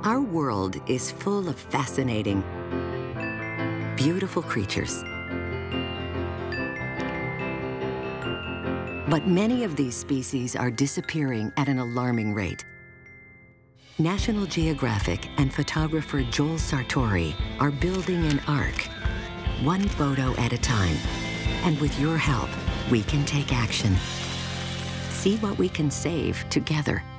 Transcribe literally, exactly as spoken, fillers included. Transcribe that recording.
Our world is full of fascinating, beautiful creatures. But many of these species are disappearing at an alarming rate. National Geographic and photographer Joel Sartore are building an ark, one photo at a time. And with your help, we can take action. See what we can save together.